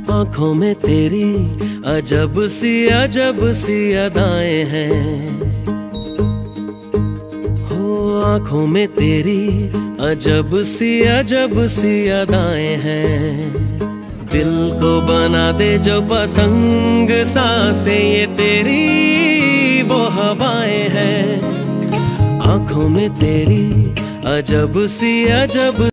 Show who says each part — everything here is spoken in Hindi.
Speaker 1: आँखों में तेरी अजब सी अदाएं हैं। हो आँखों में तेरी अजब सी अदाएं हैं। दिल को बना दे जो पतंग सांसें ये तेरी वो हवाएं हैं। आँखों में तेरी अजब सी